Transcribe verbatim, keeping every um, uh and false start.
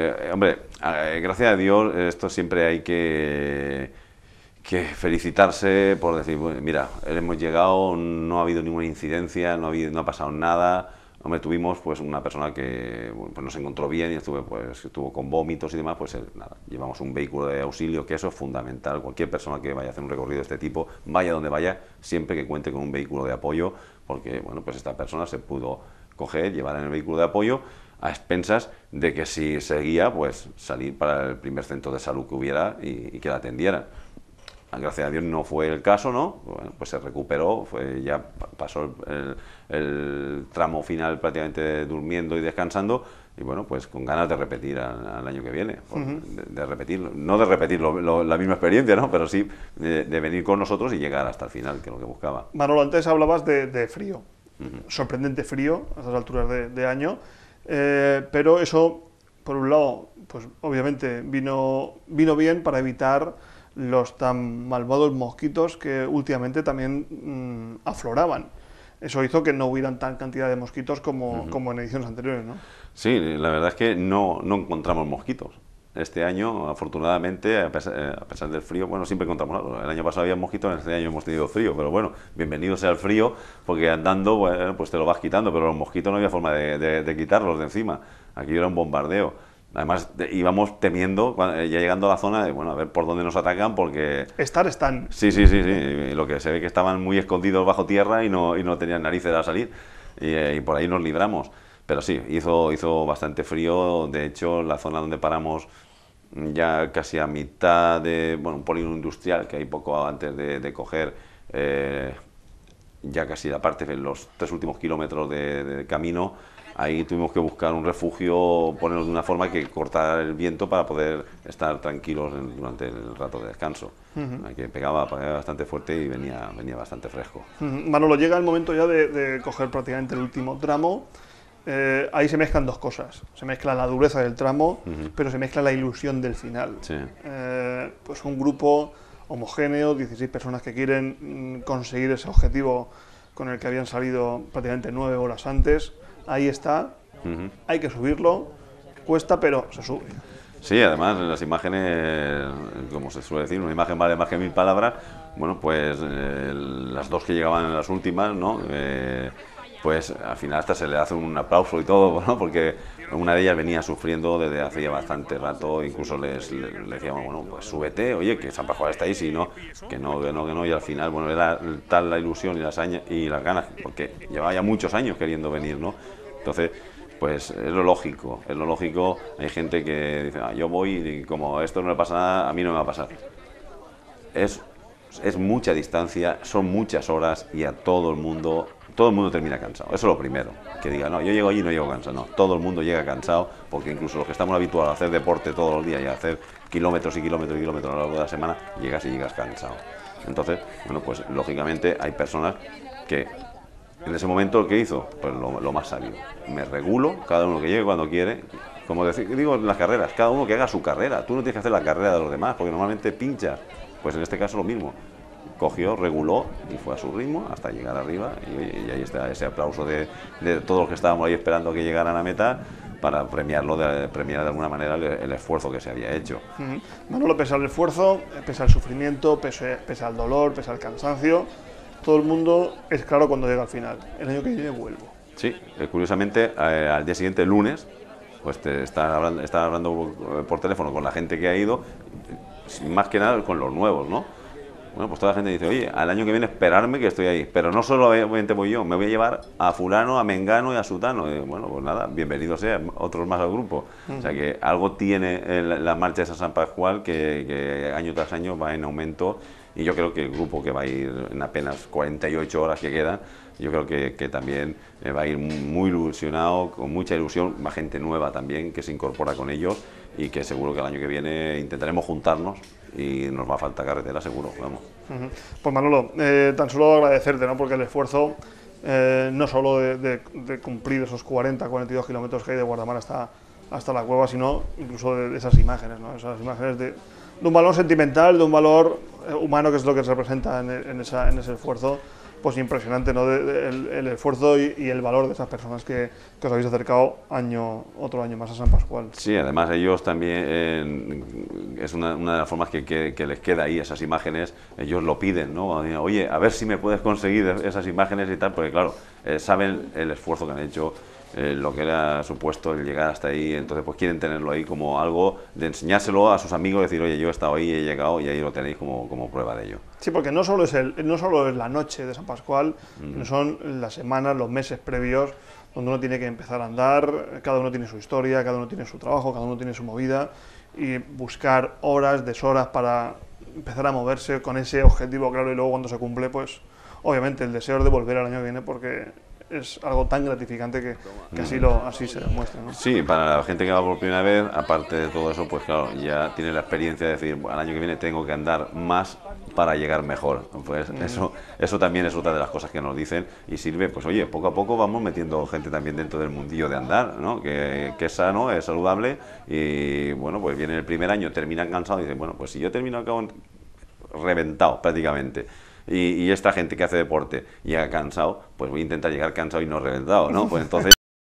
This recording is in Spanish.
eh, hombre, eh, gracias a Dios, esto siempre hay que, que felicitarse por decir, bueno, mira, hemos llegado, no ha habido ninguna incidencia, no ha, habido, no ha pasado nada. Hombre, tuvimos pues una persona que bueno, pues no se encontró bien y estuvo, pues, estuvo con vómitos y demás, pues eh, nada, llevamos un vehículo de auxilio, que eso es fundamental. Cualquier persona que vaya a hacer un recorrido de este tipo, vaya donde vaya, siempre que cuente con un vehículo de apoyo, porque bueno, pues esta persona se pudo coger, llevar en el vehículo de apoyo, a expensas de que si seguía, pues salir para el primer centro de salud que hubiera y, y que la atendieran. Gracias a Dios no fue el caso, ¿no? Bueno, pues se recuperó, fue, ya pasó el, el tramo final prácticamente durmiendo y descansando, y bueno, pues con ganas de repetir al, al año que viene, pues, uh-huh. de, de repetirlo, no de repetir lo, lo, la misma experiencia, ¿no? Pero sí de, de venir con nosotros y llegar hasta el final, que es lo que buscaba. Manolo, antes hablabas de, de frío, uh-huh. sorprendente frío a estas alturas de, de año, eh, pero eso, por un lado, pues obviamente vino, vino bien para evitar los tan malvados mosquitos que últimamente también mmm, afloraban. Eso hizo que no hubieran tan cantidad de mosquitos como, uh-huh. como en ediciones anteriores, ¿no? Sí, la verdad es que no, no encontramos mosquitos. Este año, afortunadamente, a pesar, a pesar del frío, bueno, siempre encontramos algo. El año pasado había mosquitos, este año hemos tenido frío, pero bueno, bienvenido sea el frío, porque andando, bueno, pues te lo vas quitando, pero los mosquitos no había forma de, de, de quitarlos de encima. Aquí era un bombardeo. Además, de, íbamos temiendo, cuando, ya llegando a la zona, de, bueno, a ver por dónde nos atacan, porque... Estar están. Sí, sí, sí, sí. Lo que se ve que estaban muy escondidos bajo tierra y no, y no tenían narices a salir. Y, y por ahí nos libramos. Pero sí, hizo, hizo bastante frío. De hecho, la zona donde paramos, ya casi a mitad de, bueno, un polígono industrial, que hay poco antes de, de coger, eh, ya casi la parte de los tres últimos kilómetros de, de camino, ahí tuvimos que buscar un refugio, ponernos de una forma que cortara el viento para poder estar tranquilos en, durante el rato de descanso. Uh-huh. Que pegaba, pegaba bastante fuerte y venía, venía bastante fresco. Uh-huh. Manolo, llega el momento ya de, de coger prácticamente el último tramo. Eh, ahí se mezclan dos cosas. Se mezcla la dureza del tramo, uh-huh. pero se mezcla la ilusión del final. Sí. Eh, pues un grupo homogéneo, dieciséis personas que quieren mm, conseguir ese objetivo con el que habían salido prácticamente nueve horas antes. Ahí está, uh-huh. hay que subirlo, cuesta, pero se sube. Sí, además las imágenes, como se suele decir, una imagen vale más que mil palabras. Bueno, pues eh, las dos que llegaban en las últimas, ¿no? Eh, pues al final hasta se le hace un aplauso y todo, ¿no? Porque una de ellas venía sufriendo desde hacía bastante rato, incluso les, les, les decíamos, bueno, pues súbete, oye, que San Pascual está ahí, si no, que no, que no, que no, y al final, bueno, era tal la ilusión y las, años, y las ganas, porque llevaba ya muchos años queriendo venir, ¿no? Entonces, pues es lo lógico, es lo lógico, hay gente que dice, ah, yo voy y como esto no le pasa nada, a mí no me va a pasar. Es, es mucha distancia, son muchas horas y a todo el mundo... Todo el mundo termina cansado, eso es lo primero, que diga, no, yo llego allí y no llego cansado, no, todo el mundo llega cansado, porque incluso los que estamos habituados a hacer deporte todos los días y a hacer kilómetros y kilómetros y kilómetros a lo largo de la semana, llegas y llegas cansado. Entonces, bueno, pues lógicamente hay personas que en ese momento, ¿qué hizo? Pues lo, lo más sabio, me regulo, cada uno que llegue cuando quiere, como decir, digo en las carreras, cada uno que haga su carrera, tú no tienes que hacer la carrera de los demás, porque normalmente pinchas, pues en este caso lo mismo. Cogió, reguló y fue a su ritmo hasta llegar arriba y, y ahí está ese aplauso de, de todos los que estábamos ahí esperando que llegaran a meta para premiarlo, de, premiar de alguna manera el, el esfuerzo que se había hecho. Uh-huh. Manolo, pese al esfuerzo, pese al sufrimiento, pese, pese al dolor, pese al cansancio, todo el mundo es claro cuando llega al final. El año que viene vuelvo. Sí, eh, curiosamente eh, al día siguiente, el lunes, pues te están hablando, están hablando por teléfono con la gente que ha ido, más que nada con los nuevos, ¿no? Bueno, pues toda la gente dice, oye, al año que viene esperarme que estoy ahí, pero no solamente voy yo, me voy a llevar a fulano, a mengano y a sutano. Y bueno, pues nada, bienvenidos sean otros más al grupo. Uh-huh. O sea que algo tiene el, la marcha de San Pascual que, que año tras año va en aumento y yo creo que el grupo que va a ir en apenas cuarenta y ocho horas que quedan, yo creo que, que también va a ir muy ilusionado, con mucha ilusión, va gente nueva también que se incorpora con ellos y que seguro que el año que viene intentaremos juntarnos y nos va a faltar carretera seguro, vamos. Uh-huh. Pues Manolo, eh, tan solo agradecerte, ¿no? Porque el esfuerzo eh, no solo de, de, de cumplir esos cuarenta, cuarenta y dos kilómetros que hay de Guardamar hasta, hasta la cueva, sino incluso de, de esas imágenes, ¿no? Esas imágenes de, de un valor sentimental, de un valor humano, que es lo que se representa en, en, esa, en ese esfuerzo, pues impresionante, ¿no? De, de, el, el esfuerzo y, y el valor de esas personas que, que os habéis acercado año, otro año más a San Pascual. Sí, además ellos también, eh, es una, una de las formas que, que, que les queda ahí, esas imágenes, ellos lo piden, ¿no? Oye, a ver si me puedes conseguir esas imágenes y tal, porque claro, eh, saben el esfuerzo que han hecho, eh, lo que era supuesto el llegar hasta ahí, entonces pues quieren tenerlo ahí como algo de enseñárselo a sus amigos, decir, oye, yo he estado ahí, he llegado, y ahí lo tenéis como, como prueba de ello. Sí, porque no solo es el, no solo es la noche de San Pascual, Mm. son las semanas, los meses previos, donde uno tiene que empezar a andar, cada uno tiene su historia, cada uno tiene su trabajo, cada uno tiene su movida, y buscar horas, deshoras para empezar a moverse con ese objetivo claro, y luego cuando se cumple, pues obviamente el deseo es de volver al año que viene porque es algo tan gratificante que, que así, lo, así se demuestra, ¿no? Sí, para la gente que va por primera vez, aparte de todo eso, pues claro, ya tiene la experiencia de decir, bueno, el año que viene tengo que andar más para llegar mejor. Pues mm. eso, eso también es otra de las cosas que nos dicen y sirve, pues oye, poco a poco vamos metiendo gente también dentro del mundillo de andar, ¿no? Que, que es sano, es saludable y bueno, pues viene el primer año, terminan cansados y dicen, bueno, pues si yo termino acabo reventado prácticamente. Y, y esta gente que hace deporte llega cansado, pues voy a intentar llegar cansado y no reventado, ¿no? Pues entonces